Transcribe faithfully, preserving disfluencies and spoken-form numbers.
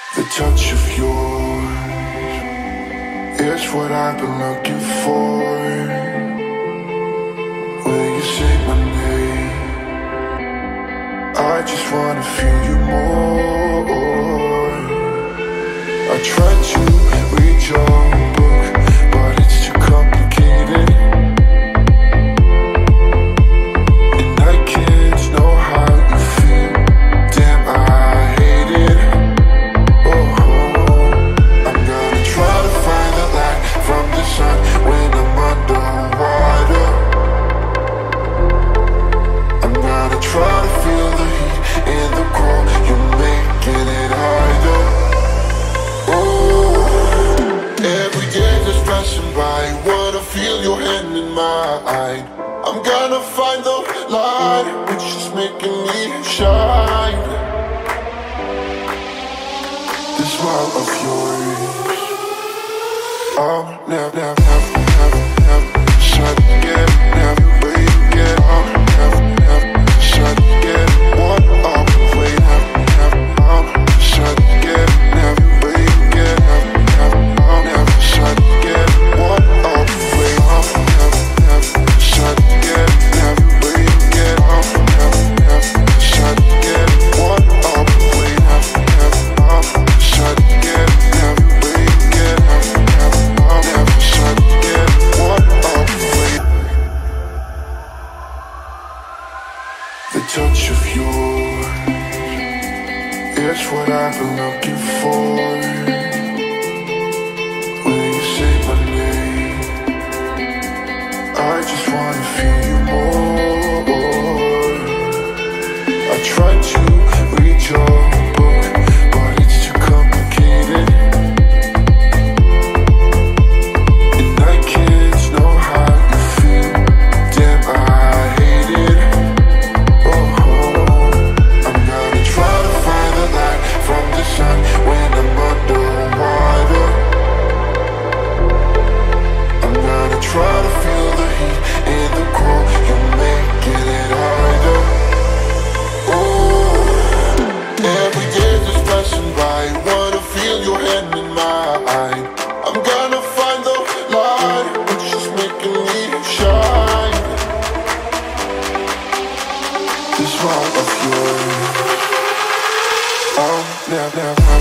The touch of yours is what I've been looking for. Will you say my name? I just wanna feel you more. I tried to read your book, but it's too complicated, and I can't know how you feel. Damn, I hate it. Oh, I'm gonna try to find the light from the sun when I'm underwater. I'm gonna try to feel the heat in the cold. You're making it harder. Every day just passing by, wanna feel your hand in mine. I'm gonna find the light, which is making me shine. This smile of yours, I'll never, never, never, never, never shut again. Never wait again. I'll never, never shut again. What are we waiting? Never, never, I'll shut again. Never wait again. Never, never, I'll never shut again. What are we waiting? I'll never, never shut again. Never wait again. I'll never, never shut again. What are we waiting? Never, never, I'll shut again. Never wait again. Never, never, I'll never shut again. What are we waiting? The touch of yours is what I've been looking for. Will you say my name? I just wanna feel you more. I tried to read your book, but it's too complicated, and I can't know how you feel. Damn, I hate it. Oh, I'm gonna try to find the light from the sun when I'm underwater. I'm gonna try to feel the heat in the cold. You're making it harder. Oh, every day just passing by, wanna feel your hand in mine. I'm gonna find the light, which is making me shine. The smile of yours, I'll never, never